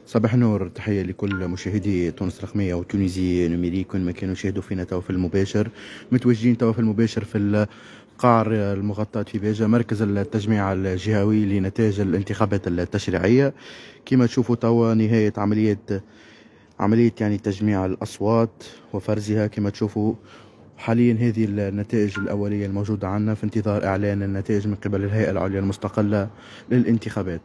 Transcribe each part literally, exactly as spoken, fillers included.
صباح النور، تحية لكل مشاهدي تونس الرقمية وتونيزي نوميريك وين ما كانوا يشاهدوا فينا توا في المباشر. متواجدين توا في المباشر في القاع المغطاة في بيجا، مركز التجميع الجهوي لنتائج الانتخابات التشريعية. كما تشوفوا توا نهاية عملية عملية يعني تجميع الأصوات وفرزها. كما تشوفوا حاليا هذه النتائج الأولية الموجودة عندنا في انتظار إعلان النتائج من قبل الهيئة العليا المستقلة للانتخابات.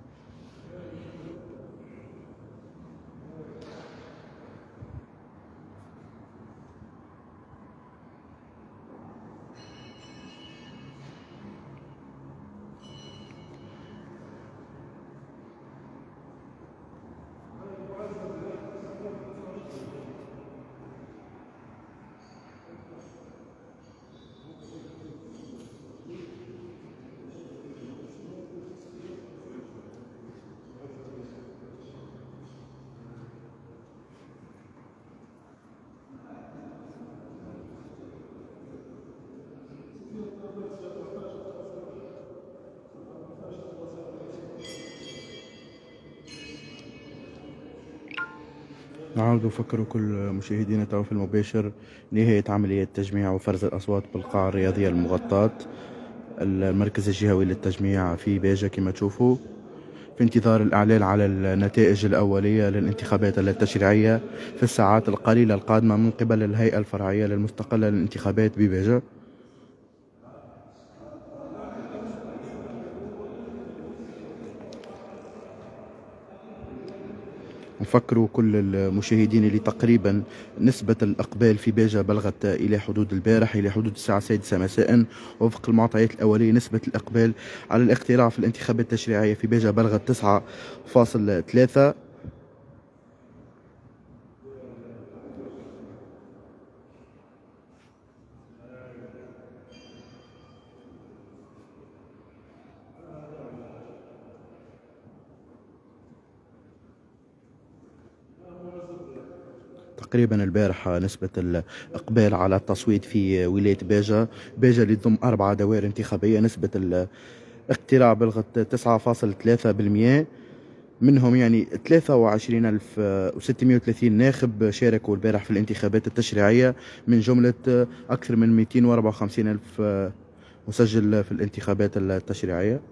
نعاود نفكر كل مشاهدينا توا في المباشر نهاية عملية تجميع وفرز الأصوات بالقاعة الرياضية المغطاة، المركز الجهوي للتجميع في بيجا. كما تشوفوا في انتظار الإعلان على النتائج الأولية للانتخابات التشريعية في الساعات القليلة القادمة من قبل الهيئة الفرعية للمستقلة للانتخابات ببيجا. نفكروا كل المشاهدين اللي تقريبا نسبة الإقبال في بيجا بلغت إلى حدود البارح، إلى حدود الساعة السادسة مساء. وفق المعطيات الأولية نسبة الإقبال على الاقتراع في الانتخابات التشريعية في بيجا بلغت تسعة فاصل ثلاثة. تقريبا البارحة نسبة الإقبال على التصويت في ولاية بيجا بيجا اللي تضم أربعة دوائر انتخابية، نسبة الاقتراع بلغت تسعة فاصل ثلاثة بالمئة. منهم يعني ثلاثة وعشرين ألف وستمئة وثلاثين ناخب شاركوا البارح في الانتخابات التشريعية من جملة أكثر من مئتين وأربعة وخمسين ألف مسجل في الانتخابات التشريعية.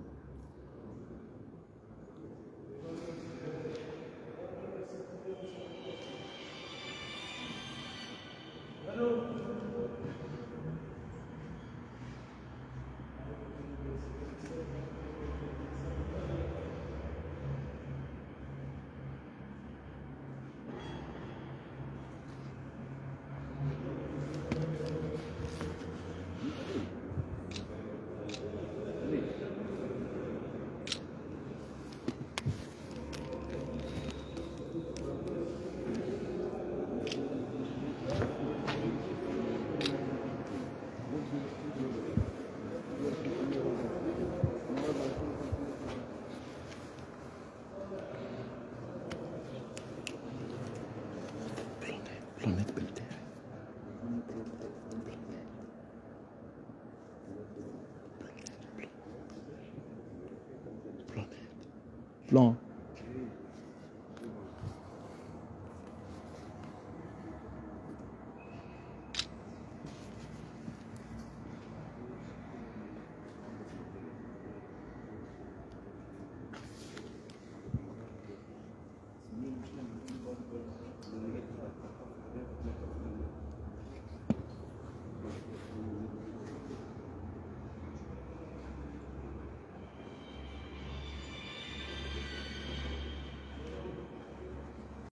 بلونيت بالتاعي بلون